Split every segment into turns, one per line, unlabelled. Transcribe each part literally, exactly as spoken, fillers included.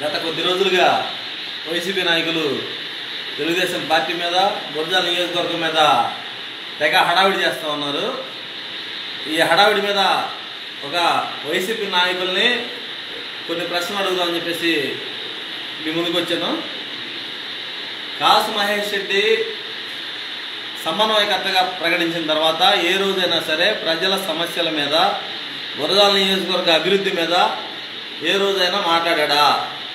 గత కొద్ది రోజులుగా వైసీపీ నాయకులు తెలుగుదేశం పార్టీ మీద గురజాల నియోజకవర్గం మీద తెగ హడావిడి చేస్తూ ఉన్నారు. ఈ హడావిడి మీద ఒక వైసీపీ నాయకుల్ని కొన్ని ప్రశ్నలు అడుగుదామని చెప్పేసి మీ ముందుకు వచ్చాను. కాసు మహేష్ రెడ్డి సమన్వయకర్తగా ప్రకటించిన తర్వాత ఏ రోజైనా సరే ప్రజల సమస్యల మీద, గురజాల నియోజకవర్గ అభివృద్ధి మీద ఏ రోజైనా మాట్లాడా?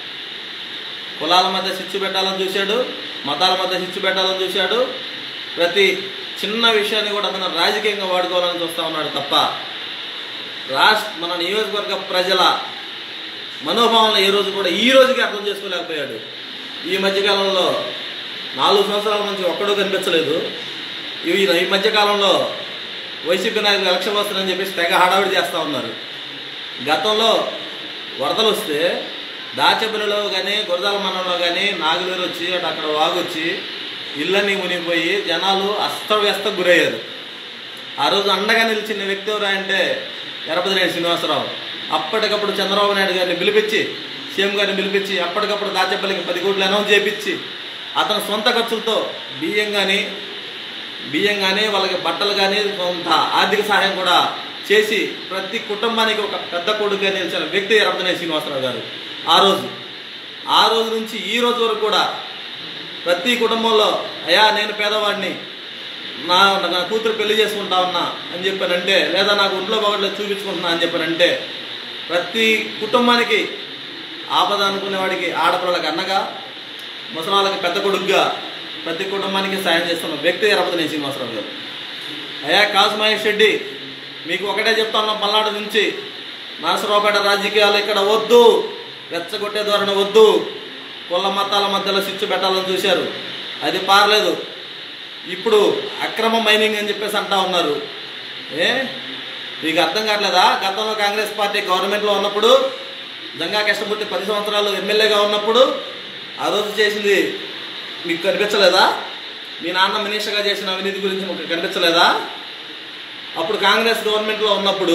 కులాల మధ్య చిచ్చు పెట్టాలని చూశాడు, మతాల మధ్య చిచ్చు పెట్టాలని చూశాడు. ప్రతి చిన్న విషయాన్ని కూడా అతను రాజకీయంగా వాడుకోవాలని చూస్తూ ఉన్నాడు తప్ప రాష్ట్ర మన నియోజకవర్గ ప్రజల మనోభావాలను ఏ రోజు కూడా ఈ రోజుకి అర్థం చేసుకోలేకపోయాడు. ఈ మధ్యకాలంలో నాలుగు సంవత్సరాల నుంచి ఒక్కడూ కనిపించలేదు. ఈ ఈ మధ్యకాలంలో వైసీపీ నాయకులు ఎలక్షన్లు వస్తారని చెప్పేసి తెగ హడావిడి చేస్తూ ఉన్నారు. గతంలో వరదలు వస్తే దాచపల్లిలో కానీ గురజాల మండలంలో కానీ నాగులేరు వచ్చి అటు అక్కడ వాగొచ్చి ఇళ్ళన్నీ మునిగిపోయి జనాలు అస్తవ్యస్తం గురయ్యారు. ఆ రోజు అండగా నిలిచిన వ్యక్తి ఎవరు అంటే ఎర్రపతినేని శ్రీనివాసరావు. అప్పటికప్పుడు చంద్రబాబు నాయుడు గారిని పిలిపించి, సీఎం గారిని పిలిపించి అప్పటికప్పుడు దాచపల్లికి పది కోట్లు అనౌన్స్ చేయించి అతని సొంత ఖర్చులతో బియ్యం కానీ బియ్యం కానీ వాళ్ళకి బట్టలు కానీ కొంత ఆర్థిక సహాయం కూడా చేసి ప్రతి కుటుంబానికి ఒక పెద్ద కొడుకుగా నిలిచిన వ్యక్తి ఎర్రపతినేని శ్రీనివాసరావు గారు. ఆ రోజు ఆ రోజు నుంచి ఈ రోజు వరకు కూడా ప్రతి కుటుంబంలో అయ్యా నేను పేదవాడిని, నా నా కూతురు పెళ్లి చేసుకుంటా ఉన్నా అని చెప్పానంటే, లేదా నాకు ఒంట్లో బాగోట్లేదు చూపించుకుంటున్నా అని చెప్పానంటే ప్రతి కుటుంబానికి ఆపద అనుకునేవాడికి ఆడపిల్లలకి అన్నగా, ముసలాళ్ళకి పెద్ద కొడుకుగా ప్రతి కుటుంబానికి సాయం చేస్తున్న వ్యక్తి ఎర్రపతినేని శ్రీనివాసరావు గారు. అయ్యా కాసు మహేష్ రెడ్డి, మీకు ఒకటే చెప్తా ఉన్నాం, పల్నాడు నుంచి నరసరావుపేట రాజకీయాలు ఇక్కడ వద్దు, రెచ్చగొట్టే ధోరణి వద్దు. కుల మతాల మధ్యలో చిచ్చు పెట్టాలని చూశారు, అది పారలేదు. ఇప్పుడు అక్రమ మైనింగ్ అని చెప్పేసి అంటా ఉన్నారు. ఏ మీకు అర్థం కావట్లేదా? గతంలో కాంగ్రెస్ పార్టీ గవర్నమెంట్లో ఉన్నప్పుడు జంగా కృష్ణమూర్తి పది సంవత్సరాలు ఎమ్మెల్యేగా ఉన్నప్పుడు ఆ రోజు చేసింది మీకు కనిపించలేదా? మీ నాన్న మినిస్టర్గా చేసిన అవినీతి గురించి మీకు కనిపించలేదా? అప్పుడు కాంగ్రెస్ గవర్నమెంట్లో ఉన్నప్పుడు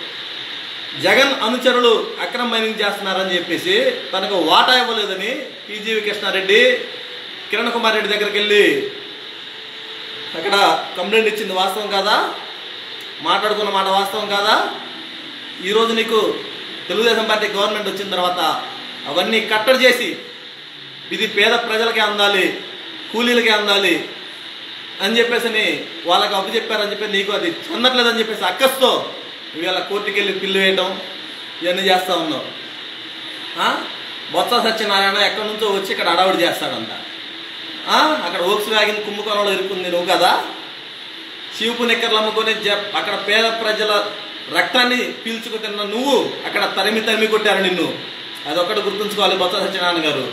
జగన్ అనుచరులు అక్రమ మైనింగ్ చేస్తున్నారని చెప్పేసి తనకు వాటా ఇవ్వలేదని టీజీవి కృష్ణారెడ్డి కిరణ్ కుమార్ రెడ్డి దగ్గరికి వెళ్ళి అక్కడ కంప్లైంట్ ఇచ్చింది వాస్తవం కాదా? మాట్లాడుకున్న మాట వాస్తవం కాదా? ఈరోజు నీకు తెలుగుదేశం పార్టీ గవర్నమెంట్ వచ్చిన తర్వాత అవన్నీ కట్టడి చేసి ఇది పేద ప్రజలకే అందాలి, కూలీలకే అందాలి అని చెప్పేసి వాళ్ళకి అప్పు చెప్పారని చెప్పి నీకు అది చెందట్లేదని చెప్పేసి అక్కస్తో ఇవాళ కోర్టుకి వెళ్ళి పిల్లు వేయటం ఇవన్నీ చేస్తూ ఉన్నావు. బొత్స సత్యనారాయణ ఎక్కడి నుంచో వచ్చి ఇక్కడ అడావుడి చేస్తాడంట. అక్కడ ఓక్స్ వ్యాగన్ కుంభకోణంలో ఇరుక్కుంది నువ్వు కదా. చీపు నిక్కర్లు అమ్ముకొని అక్కడ పేద ప్రజల రక్తాన్ని పీల్చుకు తిన్న నువ్వు అక్కడ తరిమి తరిమి కొట్టారు నిన్ను. అదొక్కటి గుర్తుంచుకోవాలి బొత్స సత్యనారాయణ గారు.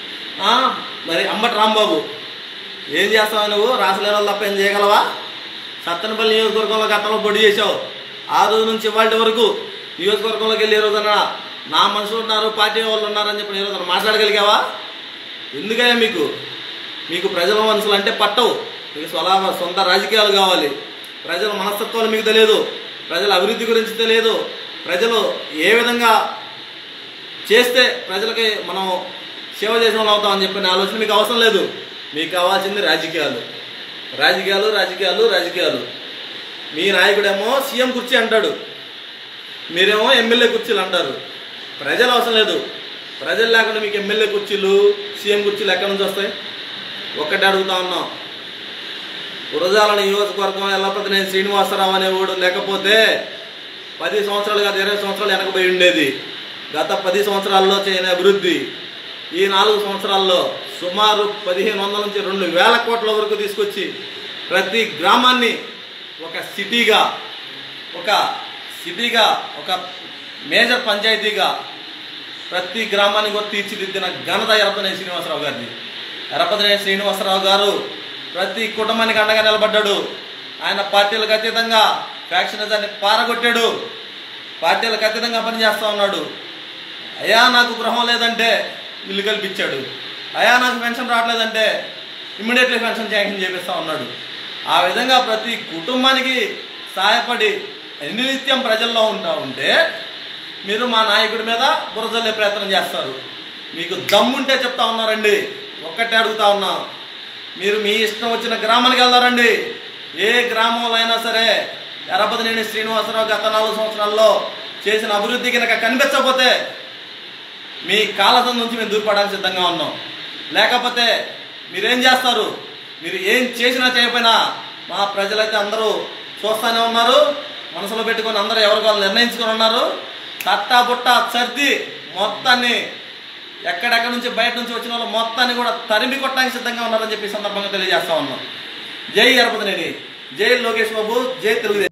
మరి అంబటి రాంబాబు, ఏం చేస్తావు నువ్వు? రాసలేని తప్ప ఏం చేయగలవా? సత్తెనపల్లి నియోజకవర్గంలో గతంలో పొడి చేసావు. ఆ రోజు నుంచి ఇవాళ వరకు నియోజకవర్గంలోకి వెళ్ళి ఏ రోజున నా మనుషులు ఉన్నారు, పార్టీ వాళ్ళు ఉన్నారని చెప్పి ఏ రోజున మాట్లాడగలిగావా? ఎందుకయ్యా మీకు మీకు ప్రజల మనసులు అంటే పట్టవు. మీకు స్వలా సొంత రాజకీయాలు కావాలి. ప్రజల మనస్తత్వాలు మీకు తెలియదు, ప్రజల అభివృద్ధి గురించి తెలియదు. ప్రజలు ఏ విధంగా చేస్తే ప్రజలకి మనం సేవ చేసిన వాళ్ళు అవుతామని చెప్పిన ఆలోచన మీకు అవసరం లేదు. మీకు కావాల్సింది రాజకీయాలు, రాజకీయాలు రాజకీయాలు రాజకీయాలు. మీ నాయకుడేమో సీఎం కుర్చీ అంటాడు, మీరేమో ఎమ్మెల్యే కుర్చీలు అంటారు. ప్రజలు అవసరం లేదు. ప్రజలు లేకుండా మీకు ఎమ్మెల్యే కుర్చీలు, సీఎం కుర్చీలు ఎక్కడి నుంచి వస్తాయి? ఒక్కటే అడుగుతా ఉన్నాం. గురజాల నియోజకవర్గం ఎర్రపతినేని శ్రీనివాసరావు అనేవాడు లేకపోతే పది సంవత్సరాలు కాదు ఇరవై సంవత్సరాలు వెనకపోయి ఉండేది. గత పది సంవత్సరాల్లో చేయని అభివృద్ధి ఈ నాలుగు సంవత్సరాల్లో సుమారు పదిహేను వందల నుంచి రెండు వేల కోట్ల వరకు తీసుకొచ్చి ప్రతి గ్రామాన్ని ఒక సిటీగా ఒక సిటీగా ఒక మేజర్ పంచాయతీగా ప్రతి గ్రామాన్ని కూడా తీర్చిదిద్దిన ఘనత ఎర్రపతినేని శ్రీనివాసరావు గారిది. ఎర్రపతినేని శ్రీనివాసరావు గారు ప్రతి కుటుంబానికి అండగా నిలబడ్డాడు. ఆయన పార్టీలకు అతీతంగా ఫ్యాక్షనిజాన్ని పారగొట్టాడు. పార్టీలకు అతీతంగా పనిచేస్తూ ఉన్నాడు. అయ్యా నాకు గృహం లేదంటే ఇల్లు కల్పించాడు. అయ్యా నాకు పెన్షన్ రావట్లేదంటే ఇమ్మీడియట్లీ పెన్షన్ శాంక్షన్ చేపిస్తూ ఉన్నాడు. ఆ విధంగా ప్రతి కుటుంబానికి సహాయపడి నిత్యం ప్రజల్లో ఉంటా ఉంటే మీరు మా నాయకుడి మీద బురదల్లే ప్రయత్నం చేస్తారు. మీకు దమ్ముంటే చెప్తా ఉన్నారండి. ఒక్కటే అడుగుతా ఉన్నాం, మీరు మీ ఇష్టం వచ్చిన గ్రామానికి వెళ్దారండి. ఏ గ్రామంలో అయినా సరే ఎర్రబదినేని శ్రీనివాసరావు గత నాలుగు సంవత్సరాల్లో చేసిన అభివృద్ధి కనుక కనిపించకపోతే మీ కాలసం నుంచి మేము దూరపడడానికి సిద్ధంగా ఉన్నాం. లేకపోతే మీరేం చేస్తారు? మీరు ఏం చేసినా చేయకపోయినా మా ప్రజలైతే అందరూ చూస్తూనే ఉన్నారు. మనసులో పెట్టుకొని అందరూ ఎవరికి వాళ్ళు నిర్ణయించుకొని ఉన్నారు. తట్టా బుట్ట సర్ది మొత్తాన్ని ఎక్కడెక్కడి నుంచి బయట నుంచి వచ్చిన వాళ్ళు మొత్తాన్ని కూడా తరిమి కొట్టడానికి సిద్ధంగా ఉన్నారని చెప్పి సందర్భంగా తెలియజేస్తా ఉన్నాం. జై ఎర్రబదినేని, జై లోకేష్ బాబు, జై తెలుగుదేశం.